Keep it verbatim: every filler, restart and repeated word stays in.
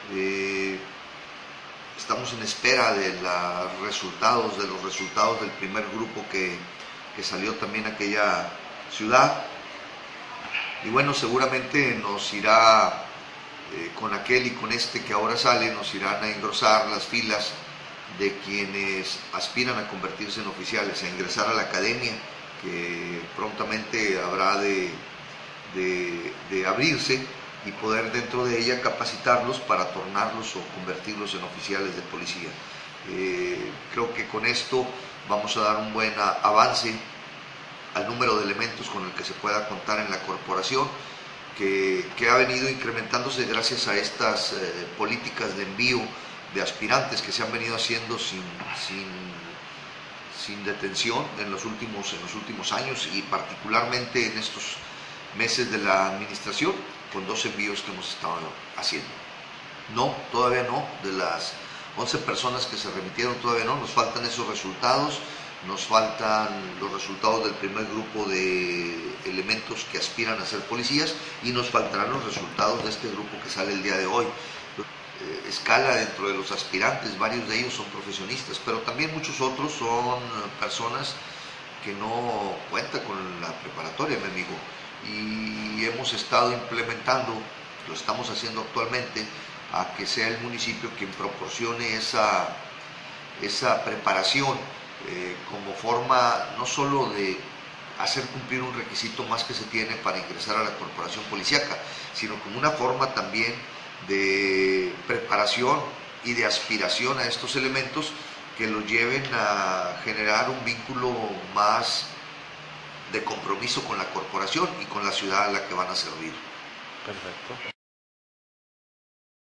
Eh, estamos en espera de los resultados, de los resultados del primer grupo que, que salió también a aquella ciudad. Y bueno, seguramente nos irá, eh, con aquel y con este que ahora sale, nos irán a engrosar las filas de quienes aspiran a convertirse en oficiales, a ingresar a la academia, que prontamente habrá de, de, de abrirse, y poder dentro de ella capacitarlos para tornarlos o convertirlos en oficiales de policía. Eh, creo que con esto vamos a dar un buen avance al número de elementos con el que se pueda contar en la corporación, que, que ha venido incrementándose gracias a estas eh, políticas de envío de aspirantes que se han venido haciendo sin, sin, sin detención en los, últimos, en los últimos años, y particularmente en estos meses de la administración, con dos envíos que hemos estado haciendo. No, todavía no, de las once personas que se remitieron todavía no, nos faltan esos resultados, nos faltan los resultados del primer grupo de elementos que aspiran a ser policías, y nos faltarán los resultados de este grupo que sale el día de hoy. Eh, escala dentro de los aspirantes, varios de ellos son profesionistas, pero también muchos otros son personas que no cuentan con la preparatoria, mi amigo. Y hemos estado implementando, lo estamos haciendo actualmente, a que sea el municipio quien proporcione esa, esa preparación eh, como forma no solo de hacer cumplir un requisito más que se tiene para ingresar a la corporación policíaca, sino como una forma también de preparación y de aspiración a estos elementos que los lleven a generar un vínculo más de compromiso con la corporación y con la ciudad a la que van a servir. Perfecto.